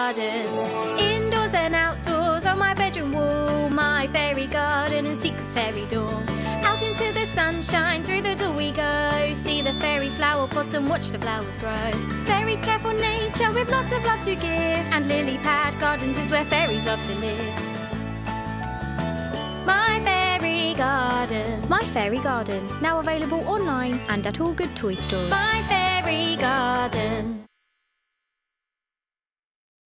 garden. Indoors and outdoors, on my bedroom wall, my fairy garden and secret fairy door. Out into the sunshine, through the door we go. See the fairy flower pot and watch the flowers grow. Fairies care for nature with lots of love to give, and lily pad gardens is where fairies love to live. My fairy garden. My fairy garden, now available online and at all good toy stores. My fairy garden.